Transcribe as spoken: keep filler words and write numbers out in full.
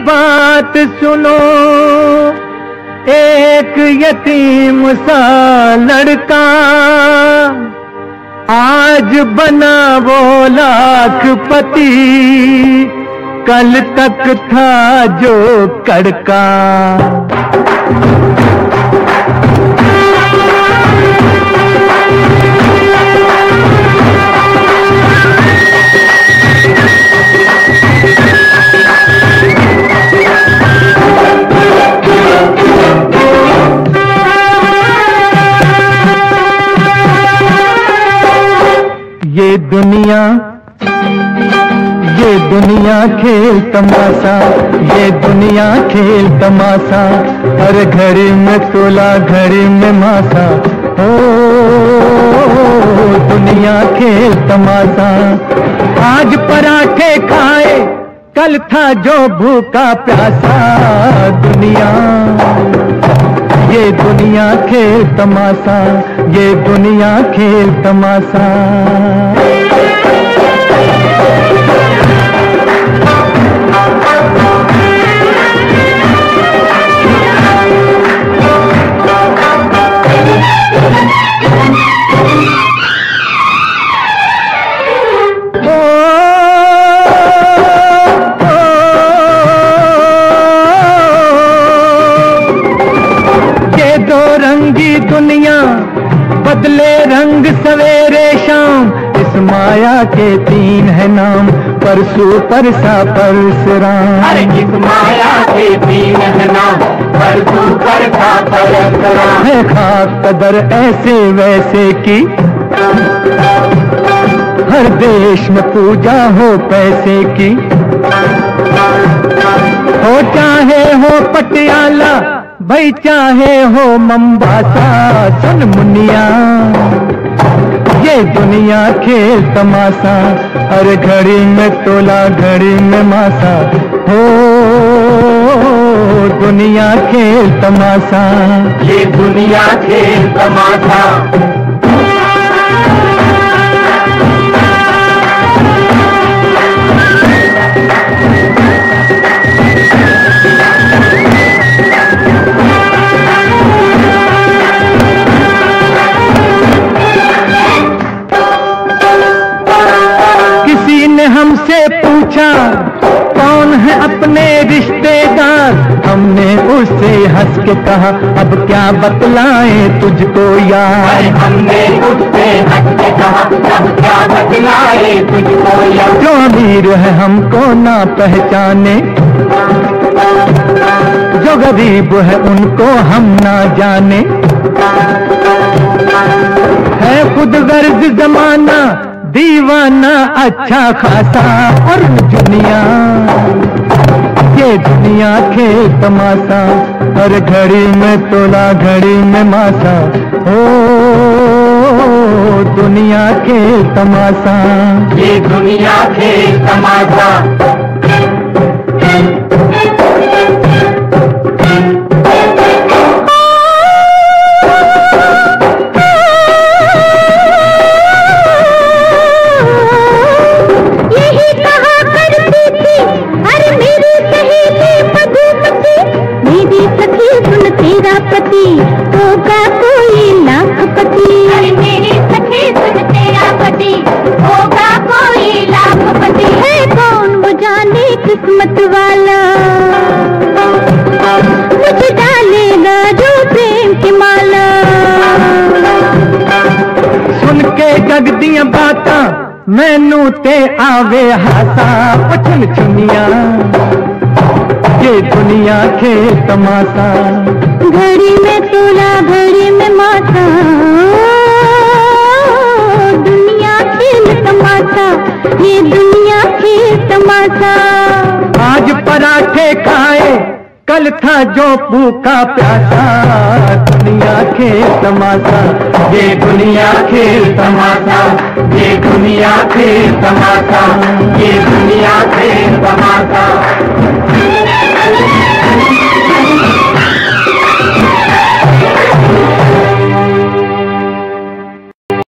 बात सुनो, एक यतीम सा लड़का आज बना वो लाखपति, कल तक था जो कड़का। ये दुनिया ये दुनिया खेल तमाशा, ये दुनिया खेल तमाशा, हर घड़ी में तोला घड़ी में मासा। ओ दुनिया खेल तमाशा, आज पराठे खाए कल था जो भूखा प्यासा। दुनिया ये दुनिया खेल तमाशा, ये दुनिया खेल तमाशा। रंगी दुनिया बदले रंग सवेरे शाम, इस माया के तीन है नाम, परसू परसा परसराम। अरे इस माया के तीन है नाम, परसू परसा परसराम। है खाक कदर ऐसे वैसे की, हर देश में पूजा हो पैसे की। हो चाहे हो पटियाला भाई चाहे हो मंबासा, सुन मुनिया ये दुनिया खेल तमाशा, हर घड़ी में तोला घड़ी में मासा। हो दुनिया खेल तमाशा, ये दुनिया खेल तमाशा। हमसे पूछा कौन है अपने रिश्तेदार, हमने उससे हंस के कहा अब क्या बतलाएं तुझको यार। हमने उससे हंस के कहा अब क्या बतलाएं तुझको यार। जो अमीर है हमको ना पहचाने, जो गरीब है उनको हम ना जाने। है खुद गर्ज जमाना दीवाना अच्छा खासा, और दुनिया ये दुनिया खेल तमाशा, हर घड़ी में तोला घड़ी में मासा। ओ दुनिया खेल तमाशा, ये दुनिया खेल तमाशा। होगा कोई लाखपति, अरे मेरी सखी सुन तेरा पति होगा कोई लाखपति। है कौन वो जाने किस्मत वाला, मुझे डालेगा जो प्रेम की माला। सुन के जगदियां बातां मैनू ते आवे हासा। चुन चुनिया ये दुनिया खेल तमाशा, घड़ी में तोला घड़ी में माथा। दुनिया खेल तमाशा, ये दुनिया खेल तमाशा। आज पराठे खाए कल था जो भूखा प्यासा। दुनिया खेल तमाशा, ये दुनिया खेल तमाशा, ये दुनिया खेल तमाशा, ये दुनिया खेल तमाशा।